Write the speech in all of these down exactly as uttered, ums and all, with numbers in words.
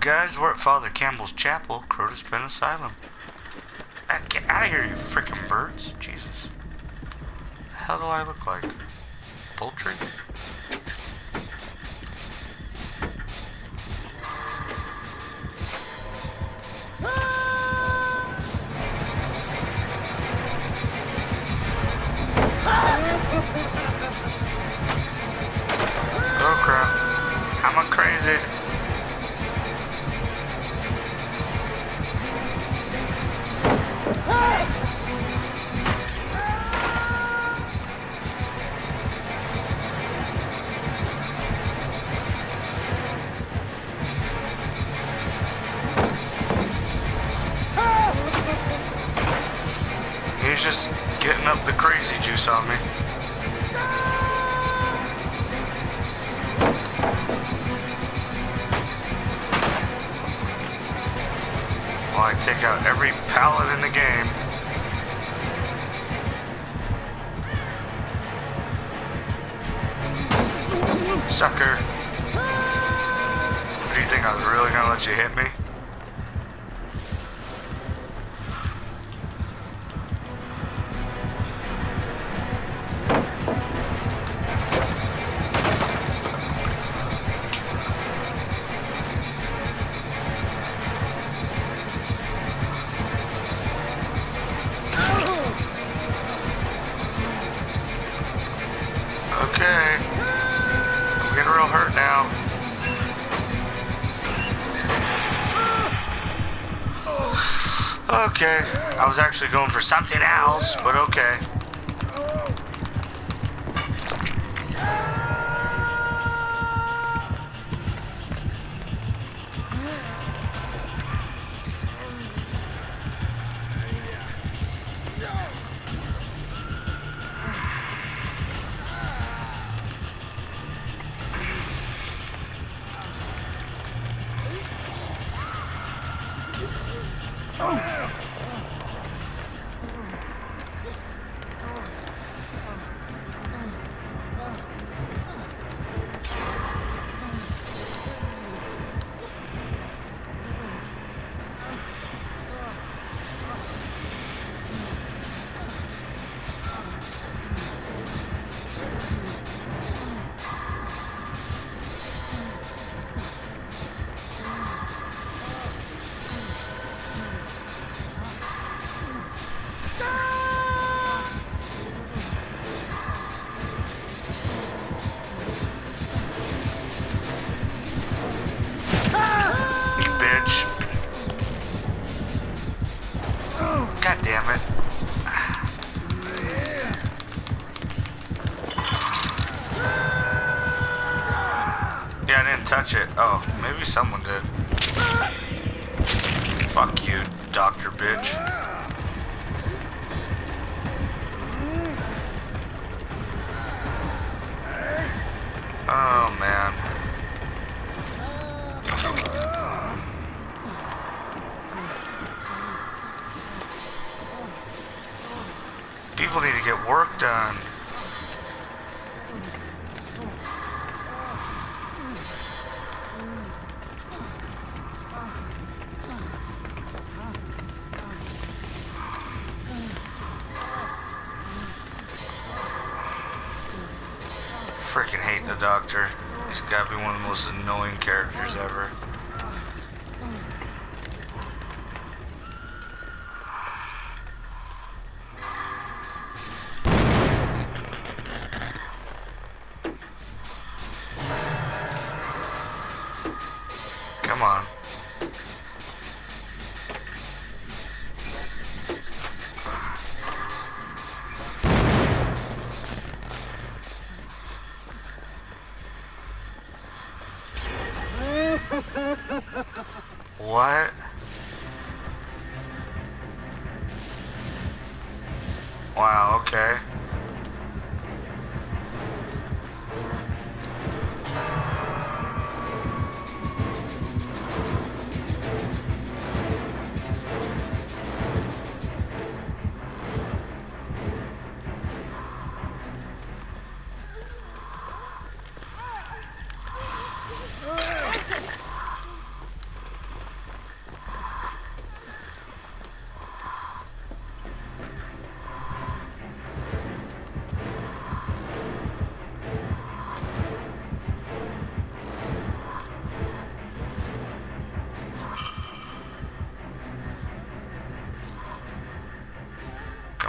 guys, we're at Father Campbell's Chapel, Crotus Bend Asylum. Ah, get out of here, you freaking birds. Jesus. How do I look like? Poultry? Oh crap. I'm a crazy. He's just getting up the crazy juice on me. While I take out every pallet in the game. Sucker. Do you think I was really gonna let you hit me? Okay. I'm getting real hurt now. Okay. I was actually going for something else, but okay. God damn it. Yeah, I didn't touch it. Oh, maybe someone did. Fuck you, doctor bitch. Oh, man. People need to get work done. Freaking hate the doctor. He's gotta be one of the most annoying characters ever. Come on. What? Wow, okay.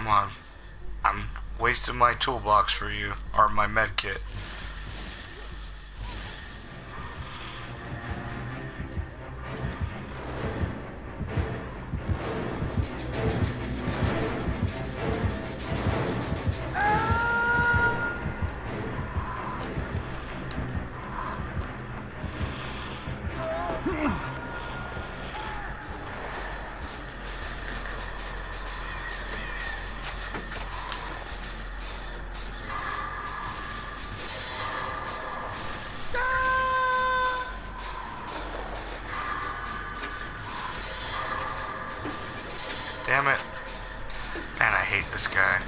on. I'm wasting my toolbox for you. Or my med kit. Damn it. Man, I hate this guy.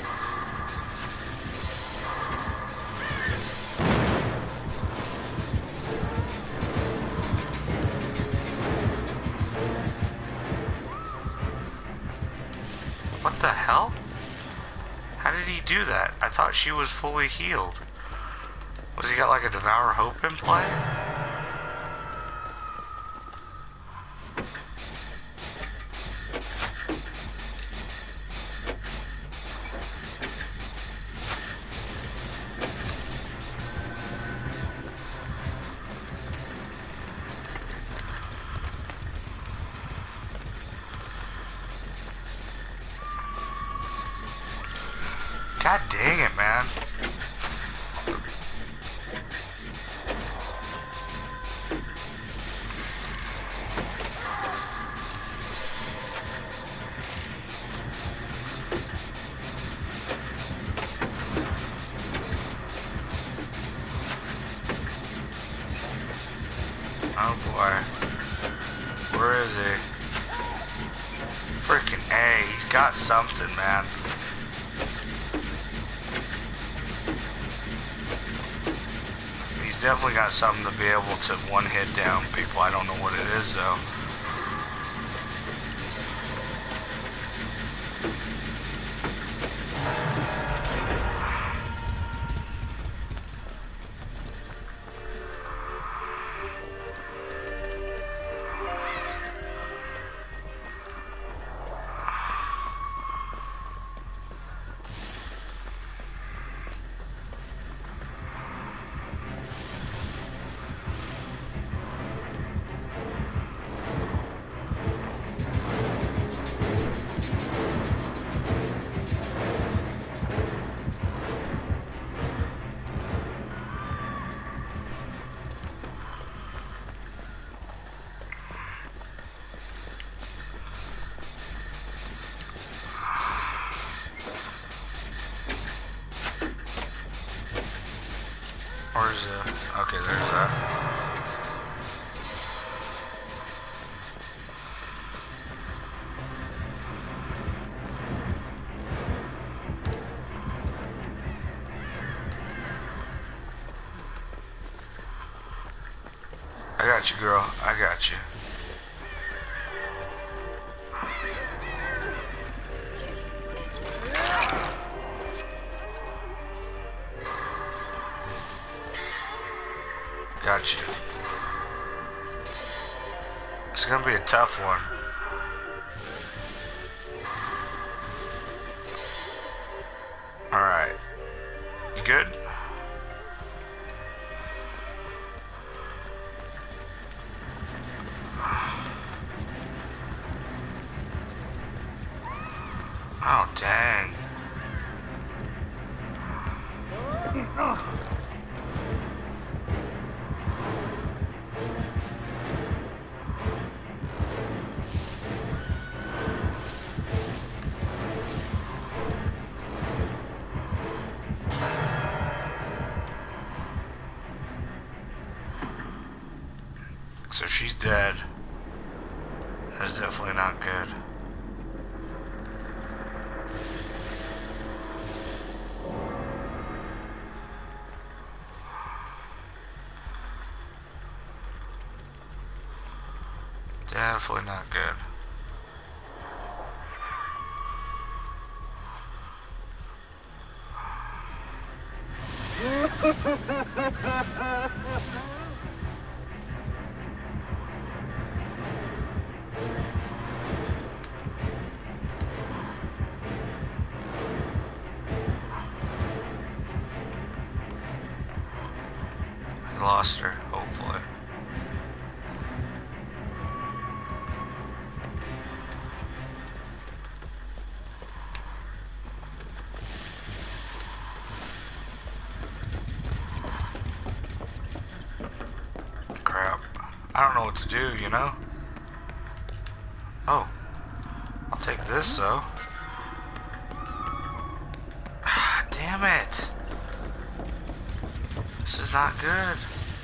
What the hell? How did he do that? I thought she was fully healed. Was he got like a Devour Hope in play? God dang it, man. Oh boy. Where is he? Freaking A. He's got something, man. Definitely got something to be able to one hit down people. I don't know what it is though. Where's the... Okay, there's that. I got you, girl. I got you. Got you. It's gonna be a tough one. Alright. You good? Oh, dang. So she's dead. That's definitely not good. Definitely not good. lost her, hopefully. Crap. I don't know what to do, you know? Oh. I'll take this, though. Damn it. This is not good.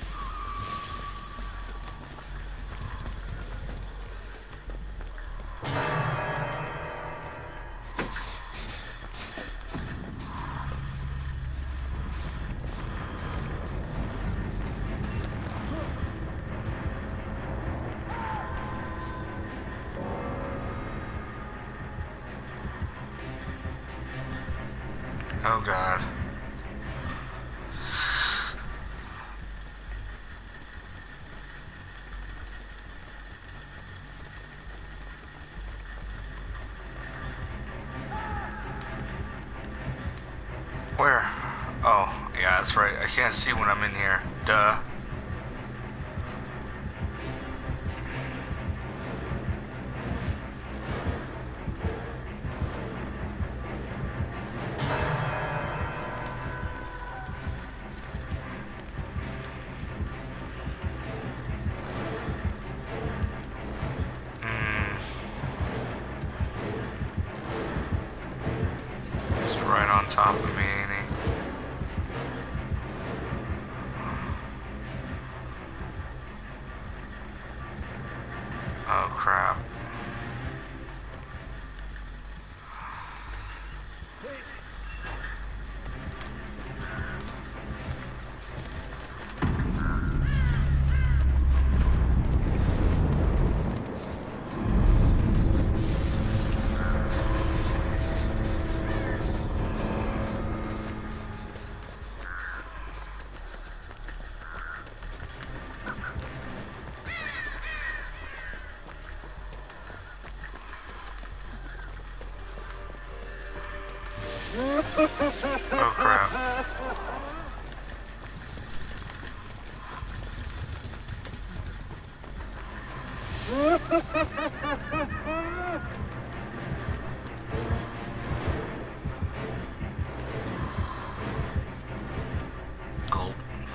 Oh God. Where? Oh, yeah, that's right. I can't see when I'm in here. Duh. Mm. He's right on top of me, ain't he? Oh, crap. Oh, crap. Gulp.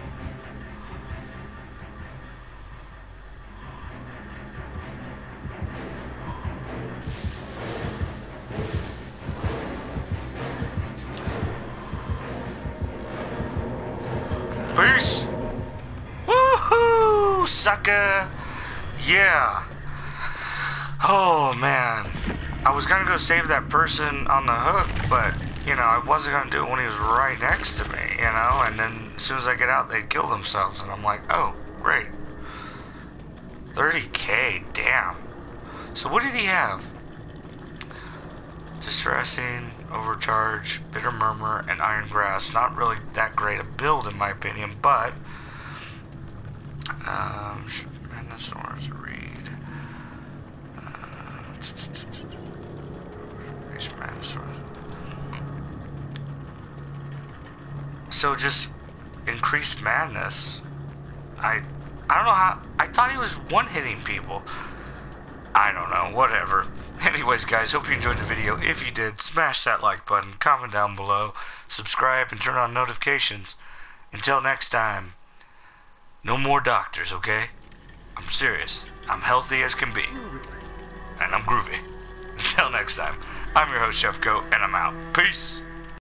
Peace! Woohoo! Sucker! Yeah! Oh, man. I was gonna go save that person on the hook, but, you know, I wasn't gonna do it when he was right next to me, you know? And then as soon as I get out, they kill themselves, and I'm like, oh, great. thirty K, damn. So what did he have? Distressing, Overcharge, Bitter Murmur, and Iron Grasp. Not really that great a build in my opinion, but um, Manosaurus Reed. Uh, Manosaurus. So just increased madness. I I don't know how. I thought he was one-hitting people. I don't know. Whatever. Anyways, guys, hope you enjoyed the video. If you did, smash that like button, comment down below, subscribe, and turn on notifications. Until next time, no more doctors, okay? I'm serious. I'm healthy as can be. And I'm groovy. Until next time, I'm your host, Chef Goat, and I'm out. Peace!